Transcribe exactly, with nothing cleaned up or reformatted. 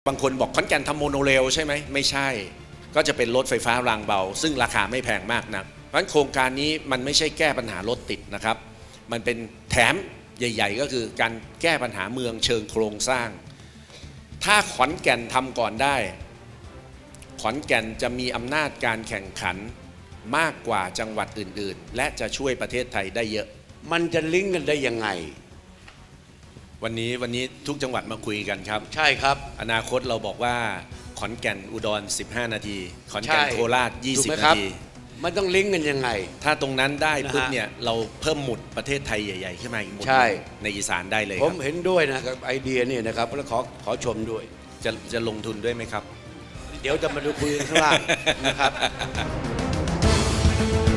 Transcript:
บางคนบอกขอนแก่นทำโมโนเรลใช่ไหมไม่ใช่ก็จะเป็นรถไฟฟ้ารางเบาซึ่งราคาไม่แพงมากนักเพราะฉะนั้นโครงการนี้มันไม่ใช่แก้ปัญหารถติดนะครับมันเป็นแถมใหญ่ๆก็คือการแก้ปัญหาเมืองเชิงโครงสร้างถ้าขอนแก่นทำก่อนได้ขอนแก่นจะมีอำนาจการแข่งขันมากกว่าจังหวัดอื่นๆและจะช่วยประเทศไทยได้เยอะมันจะลิงก์กันได้ยังไงวันนี้วันนี้ทุกจังหวัดมาคุยกันครับใช่ครับอนาคตเราบอกว่าขอนแก่นอุดรสิบห้านาทีขอนแก่นโคราชยี่สิบนาทีมันต้องลิงก์กันยังไงถ้าตรงนั้นได้ปุ๊บเนี่ยเราเพิ่มหมุดประเทศไทยใหญ่ๆขึ้นมาอีกหมุดในอีสานได้เลยผมเห็นด้วยนะครับไอเดียนี่นะครับแล้วขอขอชมด้วยจะจะลงทุนด้วยไหมครับเดี๋ยวจะมาดูคุยข้างล่างนะครับ